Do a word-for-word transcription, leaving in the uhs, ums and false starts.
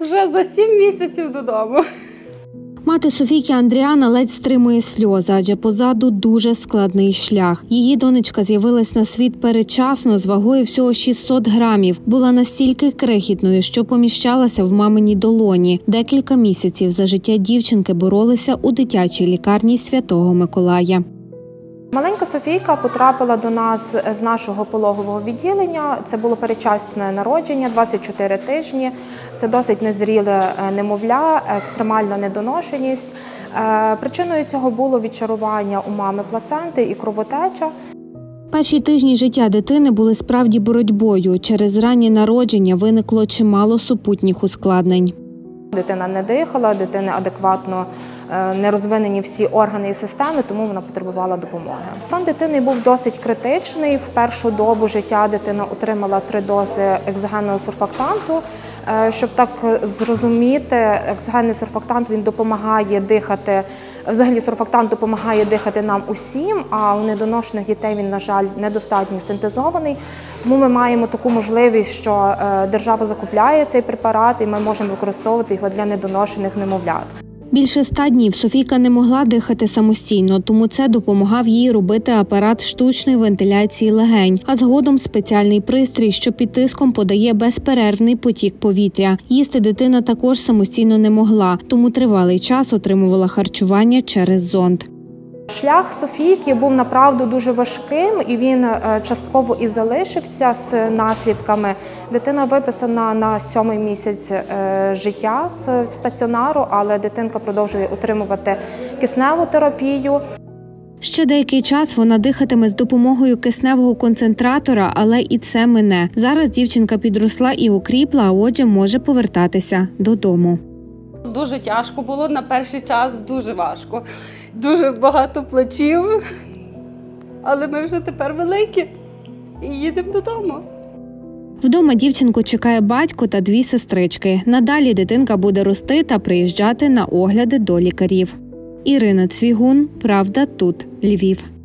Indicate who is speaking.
Speaker 1: Вже за сім місяців додому.
Speaker 2: Мати Софійки Андріана ледь стримує сльози, адже позаду дуже складний шлях. Її донечка з'явилась на світ передчасно з вагою всього шістсот грамів. Була настільки крихітною, що поміщалася в маминій долоні. Декілька місяців за життя дівчинки боролися у дитячій лікарні Святого Миколая.
Speaker 3: Маленька Софійка потрапила до нас з нашого пологового відділення. Це було передчасне народження, двадцять чотири тижні. Це досить незріле немовля, екстремальна недоношеність. Причиною цього було відшарування у мами плаценти і кровотеча.
Speaker 2: Перші тижні життя дитини були справді боротьбою. Через раннє народження виникло чимало супутніх ускладнень.
Speaker 3: Дитина не дихала, дитини адекватно не розвинені всі органи і системи, тому вона потребувала допомоги. Стан дитини був досить критичний. В першу добу життя дитина отримала три дози екзогенного сурфактанту. Щоб так зрозуміти, екзогенний сурфактант він допомагає дихати, взагалі сурфактант допомагає дихати нам усім, а у недоношених дітей він, на жаль, недостатньо синтезований. Тому ми маємо таку можливість, що держава закупляє цей препарат і ми можемо використовувати його для недоношених немовлят.
Speaker 2: Більше ста днів Софійка не могла дихати самостійно, тому це допомагав їй робити апарат штучної вентиляції легень, а згодом спеціальний пристрій, що під тиском подає безперервний потік повітря. Їсти дитина також самостійно не могла, тому тривалий час отримувала харчування через зонд.
Speaker 3: Шлях Софійки був направду дуже важким, і він частково і залишився з наслідками. Дитина виписана на сьомий місяць життя з стаціонару, але дитинка продовжує отримувати кисневу терапію.
Speaker 2: Ще деякий час вона дихатиме з допомогою кисневого концентратора, але і це мине. Зараз дівчинка підросла і окріпла, а отже може повертатися додому.
Speaker 1: Дуже тяжко було, на перший час дуже важко. Дуже багато плачів, але ми вже тепер великі і їдемо додому.
Speaker 2: Вдома дівчинку чекає батько та дві сестрички. Надалі дитинка буде рости та приїжджати на огляди до лікарів. Ірина Цвігун, Правда тут, Львів.